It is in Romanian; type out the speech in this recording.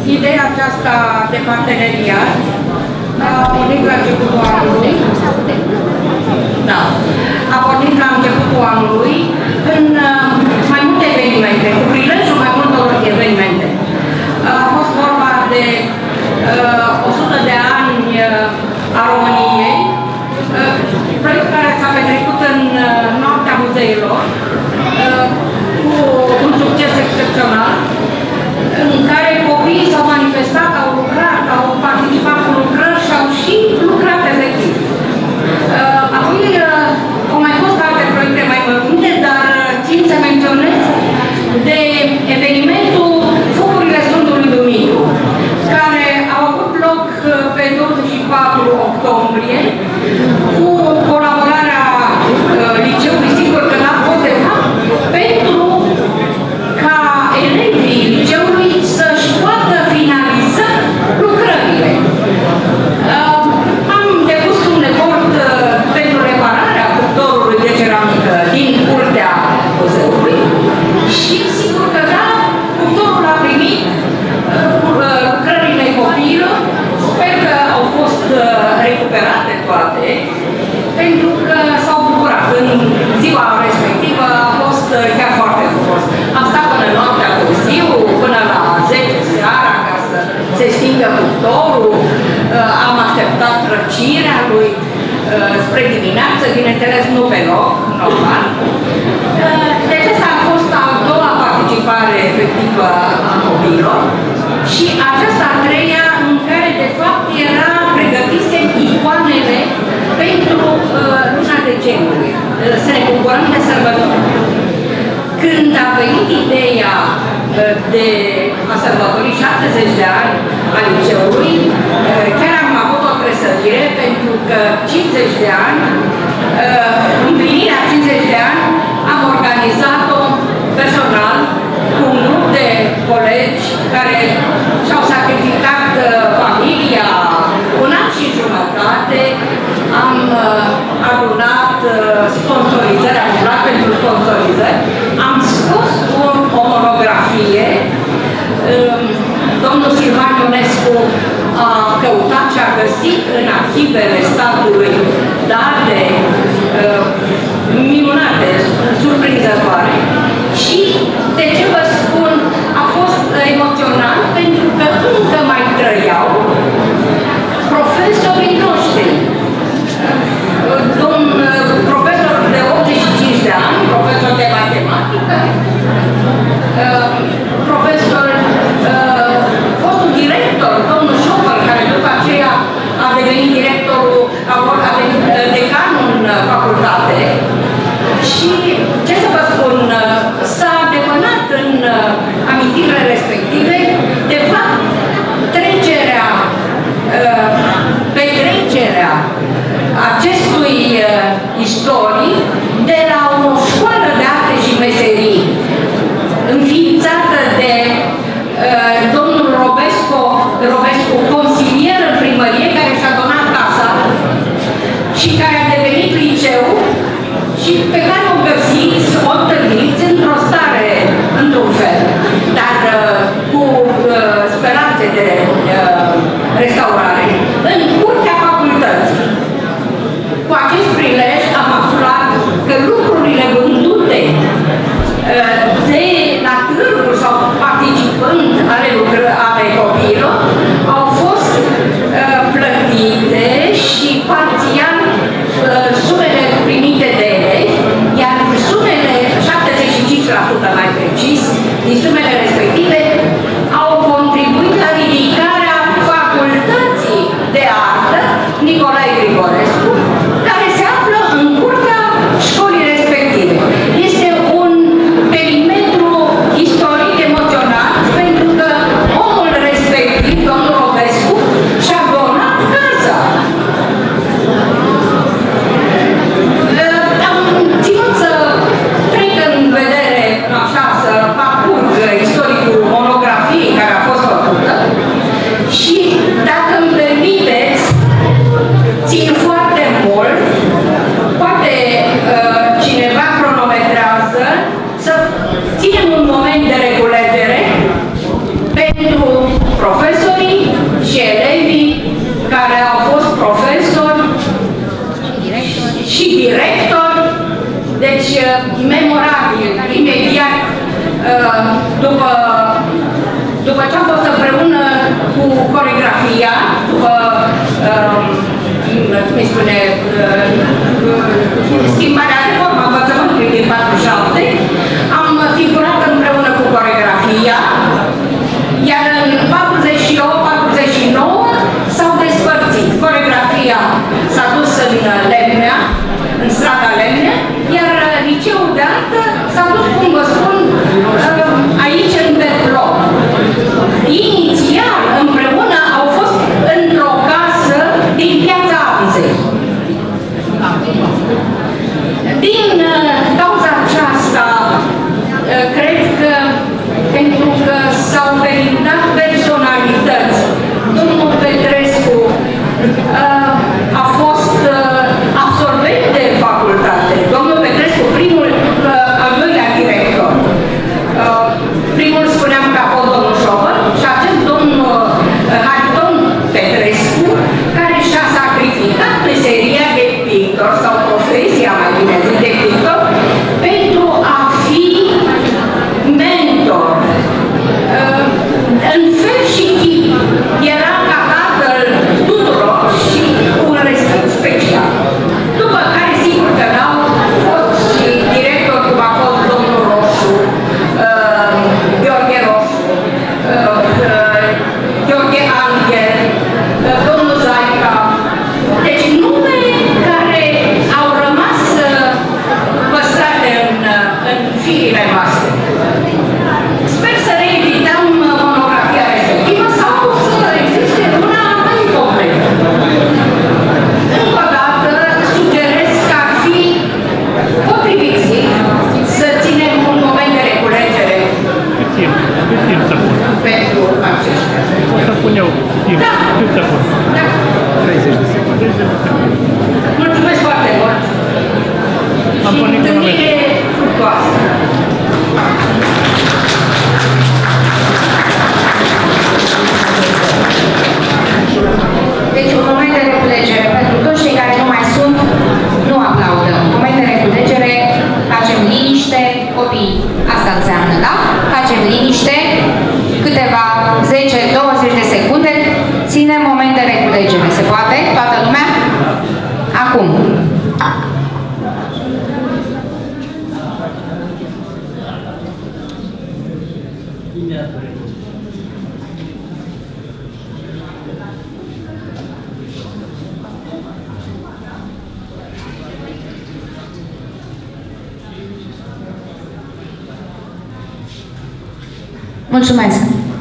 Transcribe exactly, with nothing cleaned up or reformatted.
ideea aceasta de parteneriat a pornit la începutul anului. Da. A pornit la începutul anului în mai multe evenimente, cu prilejul mai multor evenimente. A fost vorba de uh, o sută de ani uh, a României, uh, proiect care s-a petrecut în uh, Noaptea Muzeilor, uh, cu un succes excepțional, în care copiii s-au manifestat, au lucrat, au participat cu lucrări și au și lucrat efectiv. Uh, apoi uh, au mai fost alte proiecte mai mărunte, dar țin să menționez de evenimentul Focurile Sfântului Dumitru, care au avut loc pe douăzeci și patru octombrie, cu colaborarea uh, liceului, sigur că n-a fost de fapt, pentru ca elevii liceului să-și poată finaliza lucrările. Uh, am depus un efort uh, pentru repararea cuptorului de ceramică din curtea muzeului și sigur că da, cuptorul a primit uh, lucrările copiilor. Sper că au fost uh, recuperate toate, pentru că s-au bucurat. În ziua respectivă a fost uh, chiar foarte frumos. Am stat până noaptea târziu, până la zece seara, ca să se stingă cuptorul. Uh, am așteptat răcirea lui uh, spre dimineață, bineînțeles nu pe loc, normal. Uh, deci asta a fost a doua participare efectivă a copiilor și aceasta a treia, în care de fapt era pregătise icoanele pentru uh, luna decembrie, uh, să ne bucurăm de sărbători. Când a venit ideea uh, de a sărbători șaptezeci de ani a liceului, uh, chiar am avut o tresărire, pentru că cincizeci de ani, uh, împlinirea cincizeci de ani, am organizat-o personal cu un grup de colegi care și-au sacrificat uh, familia un an și jumătate. Am uh, adunat uh, sponsorizări, am luat pentru sponsorizări, am scos o, o monografie. Uh, domnul Silvan Ionescu a căutat și a găsit în arhivele statului date uh, minunate, surprinzătoare. Și, de ce vă spun, a fost emoționant, pentru că încă mai trăiau profesorii noștri. Un profesor de optzeci și cinci de ani, profesor de matematică, profesor, fostul director, domnul Șopăr, care după aceea a devenit directorul, a devenit decanul în facultate. Și, ce să vă spun, s-a depănat în amintirile respective, de fapt, trecerea, petrecerea acestui istorii de la o școală de arte și meserii înființată de domnul Robescu, Robescu, consilier în primărie, care și-a donat casa și care a devenit liceu și pe care o găsiți, o întâlniți într-o stare, într-un fel, dar uh, cu uh, speranțe de uh, restaurare, în curtea facultății. Cu acest prilej am aflat că lucrurile vândute uh, de la târguri sau participând ale lucrări ale copiilor au fost uh, plătite și parțial uh, sumele primite de elevi, iar sumele, șaptezeci și cum îi spune, schimbarea reforma învățământului din patruzeci și șapte, am figurat împreună cu coreografia, iar în patruzeci și opt patruzeci și nouă s-au despărțit. Coreografia s-a dus în Lemnea, în strada Lemnea, iar liceul de artă s-a dus, cum vă spun, aici în Berlon. Inițial, împreună, au fost într-o casă din Piața Anzei. Din cauza aceasta, cred că, pentru că s-au verindat personalități, domnul Petrescu a fost absolvent de facultate. Domnul Petrescu, primul, al doilea director. Primul spuneam că a fost domnul Șovăr și acest domn Hariton Petrescu, care și-a sacrificat meseria de pictor, sau profesia, mai bine zis, de pictor, pentru a fi mentor. În fel și chip era ca tatăl tuturor și un respect special. După care, sigur că n-au fost și director, cum a fost domnul Roșu, uh, Gheorghe Roșu, uh, uh, Gheorghe Angel, uh, domnul Zaica. Deci nume care au rămas uh, păstrate în, uh, în firile noastre. Sper să reedităm monografia respectivă sau să existe una mai completă. Încă o dată sugerez că ar fi potrivit, zic, să ținem un moment de reculegere Cât timp? Cât timp să pun? pentru aceștia. O să pun eu timp. Da. Cât să pun? Da. treizeci de secunde. Mulțumesc foarte mult Am și pornit întâlnire fructoasă. Deci un moment de reculegere pentru toți cei care nu mai sunt, nu aplaudăm. Moment de reculegere, facem liniște, copii, asta înseamnă, da? Facem liniște, câteva zece douăzeci de secunde, ținem moment de reculegere. Se poate? Toată lumea? Acum. Mulțumesc!